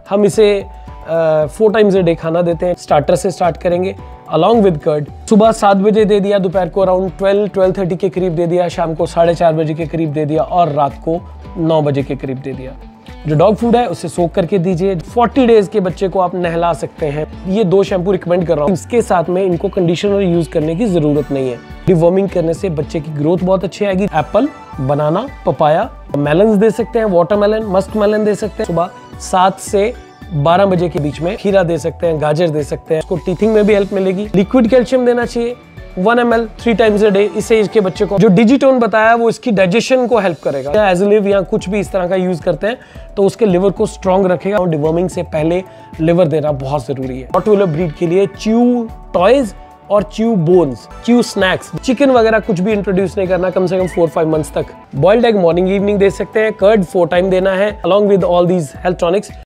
हम इसे 4 times a day खाना देते हैं। स्टार्टर से स्टार्ट करेंगे अलॉन्ग विद कर्ड। सुबह 7 बजे दे दिया, दोपहर को अराउंड 12-12:30 के करीब दे दिया, शाम को 4:30 बजे के करीब दे दिया और रात को 9 बजे के करीब दे दिया। जो डॉग फूड है उसे सोक करके दीजिए। 40 डेज के बच्चे को आप नहला सकते हैं। ये 2 शैम्पू रिकमेंड कर रहा हूँ। इसके साथ में इनको कंडीशनर यूज करने की जरूरत नहीं है। डिवॉर्मिंग करने से बच्चे की ग्रोथ बहुत अच्छी आएगी। एप्पल, बनाना, पपाया, मेलन्स दे सकते हैं, वाटरमेलन, मस्क मेलन दे सकते हैं। सुबह 7 से 12 बजे के बीच में खीरा दे सकते हैं, गाजर दे सकते हैं। उसको टीथिंग में भी हेल्प मिलेगी। लिक्विड कैल्शियम देना चाहिए 1 ml 3 टाइम्स अ डे। इससे इसके बच्चे को जो डिजिटोन बताया वो इसकी डाइजेशन को हेल्प करेगा। एज़लिव या कुछ भी इस तरह का यूज करते हैं तो उसके लिवर को स्ट्रॉन्ग रखेगा। और डिवॉर्मिंग से पहले लिवर देना बहुत जरूरी है। रॉटवीलर ब्रीड के लिए च्यू टॉयज और chew bones, chew snacks, chicken वगैरह कुछ भी इंट्रोड्यूस नहीं करना कम से कम 4-5 मंथ्स तक। बॉइल्ड एग मॉर्निंग इवनिंग दे सकते हैं। कर्ड 4 टाइम देना है along with all these health tonics.